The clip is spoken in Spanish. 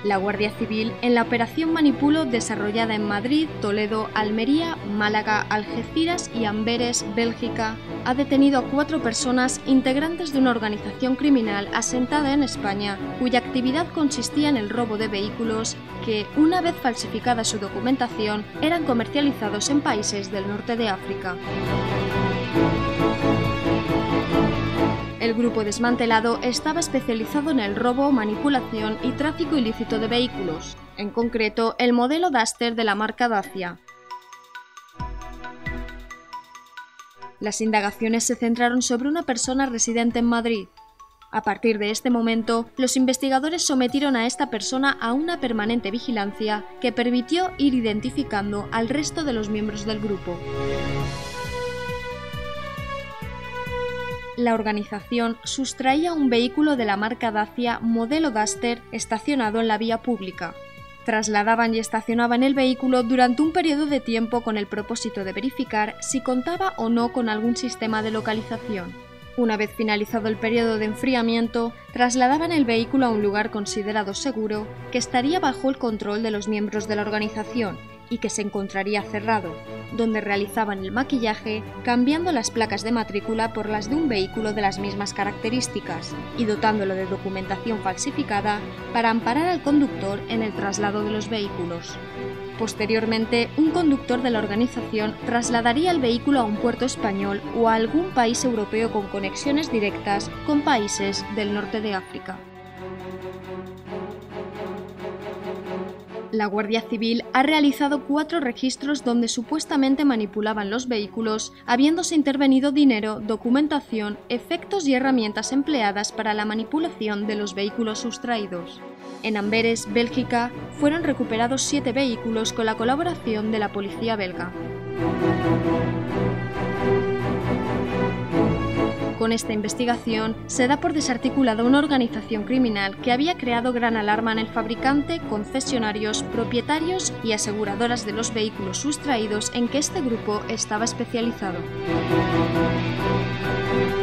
La Guardia Civil, en la operación Manipulo desarrollada en Madrid, Toledo, Almería, Málaga, Algeciras y Amberes, Bélgica, ha detenido a 4 personas integrantes de una organización criminal asentada en España, cuya actividad consistía en el robo de vehículos que, una vez falsificada su documentación, eran comercializados en países del norte de África. El grupo desmantelado estaba especializado en el robo, manipulación y tráfico ilícito de vehículos, en concreto el modelo Duster de la marca Dacia. Las indagaciones se centraron sobre una persona residente en Madrid. A partir de este momento, los investigadores sometieron a esta persona a una permanente vigilancia que permitió ir identificando al resto de los miembros del grupo. La organización sustraía un vehículo de la marca Dacia modelo Duster estacionado en la vía pública. Trasladaban y estacionaban el vehículo durante un periodo de tiempo con el propósito de verificar si contaba o no con algún sistema de localización. Una vez finalizado el periodo de enfriamiento, trasladaban el vehículo a un lugar considerado seguro que estaría bajo el control de los miembros de la organización y que se encontraría cerrado, donde realizaban el maquillaje cambiando las placas de matrícula por las de un vehículo de las mismas características y dotándolo de documentación falsificada para amparar al conductor en el traslado de los vehículos. Posteriormente, un conductor de la organización trasladaría el vehículo a un puerto español o a algún país europeo con conexiones directas con países del norte de África. La Guardia Civil ha realizado 4 registros donde supuestamente manipulaban los vehículos, habiéndose intervenido dinero, documentación, efectos y herramientas empleadas para la manipulación de los vehículos sustraídos. En Amberes, Bélgica, fueron recuperados 7 vehículos con la colaboración de la policía belga. Con esta investigación se da por desarticulada una organización criminal que había creado gran alarma en el fabricante, concesionarios, propietarios y aseguradoras de los vehículos sustraídos en que este grupo estaba especializado.